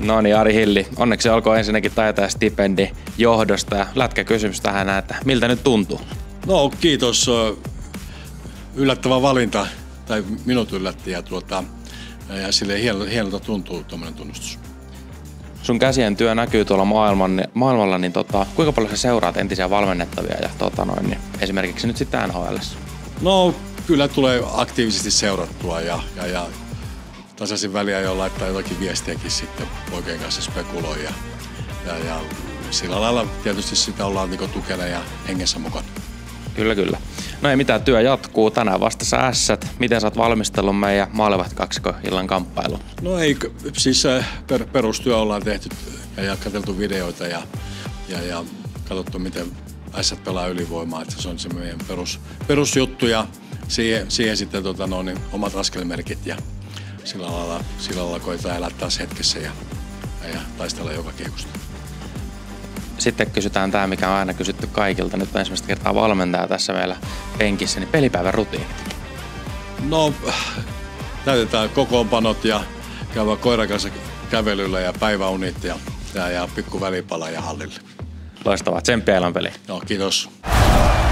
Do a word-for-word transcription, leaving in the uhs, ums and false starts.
No niin, Ari Hilli, onneksi olkoon ensinnäkin Taitaa stipendi johdosta ja lätkäkysymys tähän, että miltä nyt tuntuu? No kiitos, yllättävä valinta, tai minut yllätti ja, tuota, ja silleen hienolta, hienolta tuntuu tuommoinen tunnustus. Sun käsien työ näkyy tuolla maailman, maailmalla, niin tota, kuinka paljon sä seuraat entisiä valmennettavia ja tota noin, niin esimerkiksi nyt sitten N H L:ssä? No kyllä tulee aktiivisesti seurattua ja, ja, ja tasaisin väliä jo laittaa jotakin viestiäkin sitten poikien kanssa spekuloi ja, ja, ja sillä lailla tietysti sitä ollaan niinku tukena ja hengessä mukana. Kyllä, kyllä. No ei mitään, työ jatkuu. Tänään vastassa ässät. Miten sä oot valmistellut meidän maalivahtikaksikon illan kamppailuun? No ei, siis per, perustyö ollaan tehty ja, ja katseltu videoita ja, ja, ja katsottu miten ässät pelaa ylivoimaa. Että se on se meidän perus, perusjuttu ja siihen, siihen sitten tota, no, niin, omat askelmerkit ja sillä lailla, sillä lailla koetaan elää taas hetkessä ja, ja, ja taistella joka kiekusta. Sitten kysytään tämä, mikä on aina kysytty kaikilta. Nyt on ensimmäistä kertaa valmentaja tässä meillä penkissä, niin pelipäivän rutiinit. No, täytetään kokoonpanot ja käydään koiran kanssa kävelyllä ja päiväunit ja, ja, ja pikku välipala ja hallille. Loistavaa, tsemppiä illan peliin. No, kiitos.